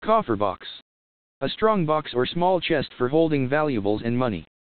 Cofferbox. A strong box or small chest for holding valuables and money.